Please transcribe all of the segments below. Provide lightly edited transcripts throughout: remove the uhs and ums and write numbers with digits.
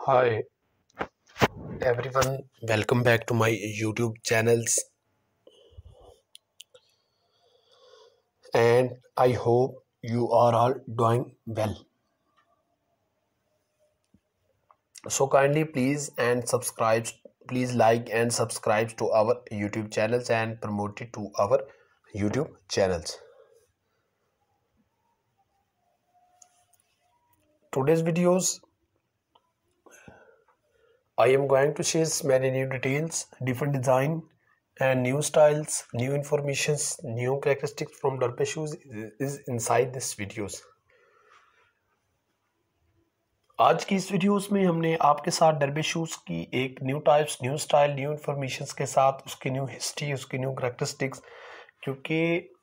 Hi everyone, welcome back to my YouTube channels, and I hope you are all doing well. So kindly please like and subscribe to our YouTube channels and promote it to our YouTube channels. Today's videos I am going to share many new details, different design and new styles, new informations, new characteristics from Derby shoes is inside this videos. आज की इस videos में हमने आपके साथ Derby shoes की एक new types, new style, new informations के साथ उसकी न्यू हिस्ट्री, उसकी न्यू करैक्टरिस्टिक्स, क्योंकि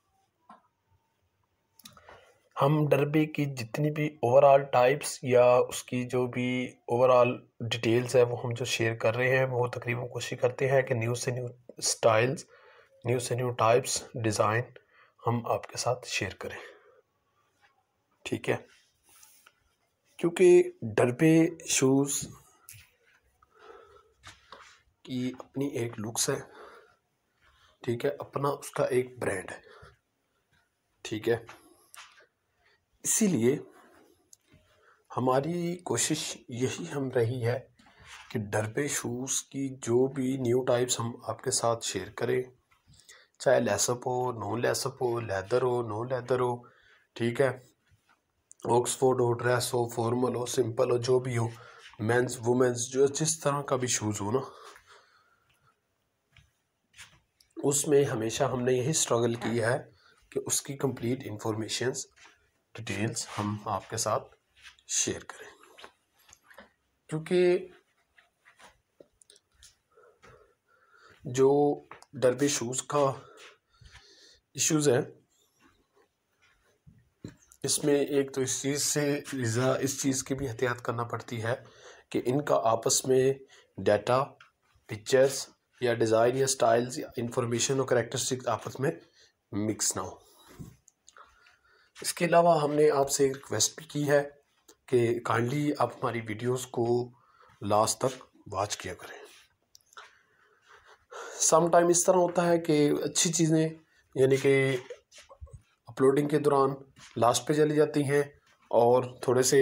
हम डरबे की जितनी भी ओवरऑल टाइप्स या उसकी जो भी ओवरऑल डिटेल्स है वो हम जो शेयर कर रहे हैं वो तकरीबन कोशिश करते हैं कि न्यू से न्यू स्टाइल्स, न्यू से न्यू टाइप्स, डिज़ाइन हम आपके साथ शेयर करें। ठीक है, क्योंकि डरबे शूज़ की अपनी एक लुक्स है, ठीक है, अपना उसका एक ब्रांड है, ठीक है। इसीलिए हमारी कोशिश यही हम रही है कि डरबे शूज़ की जो भी न्यू टाइप्स हम आपके साथ शेयर करें, चाहे लेसअप हो, नो लेसअप हो, लेदर हो, नो लेदर हो, ठीक है, ऑक्सफोर्ड हो, ड्रेस हो, फॉर्मल हो, सिंपल हो, जो भी हो, मेंस वुमेंस, जो जिस तरह का भी शूज़ हो ना, उसमें हमेशा हमने यही स्ट्रगल किया है कि उसकी कंप्लीट इंफॉर्मेशंस, डिटेल्स हम आपके साथ शेयर करें। क्योंकि जो डरबे शूज़ का इश्यूज़ है, इसमें एक तो इस चीज़ की भी एहतियात करना पड़ती है कि इनका आपस में डाटा, पिक्चर्स या डिज़ाइन या स्टाइल्स या इंफॉर्मेशन और करैक्टरिस्टिक्स आपस में मिक्स ना हो। इसके अलावा हमने आपसे एक रिक्वेस्ट भी की है कि काइंडली आप हमारी वीडियोस को लास्ट तक वॉच किया करें। सम टाइम इस तरह होता है कि अच्छी चीज़ें यानी कि अपलोडिंग के दौरान लास्ट पे चली जाती हैं और थोड़े से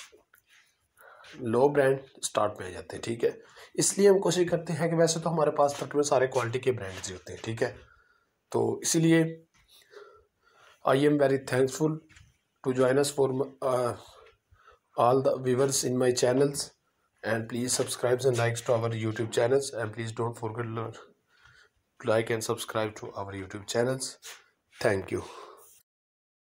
लो ब्रांड स्टार्ट में आ जाते हैं, ठीक है। इसलिए हम कोशिश करते हैं कि वैसे तो हमारे पास तकरीबन सारे क्वालिटी के ब्रांड्स ही होते हैं, ठीक है। तो इसीलिए I am very thankful to join us for all the viewers in my channels, and please subscribe and likes to our YouTube channels, and please don't forget to like and subscribe to our YouTube channels. Thank you.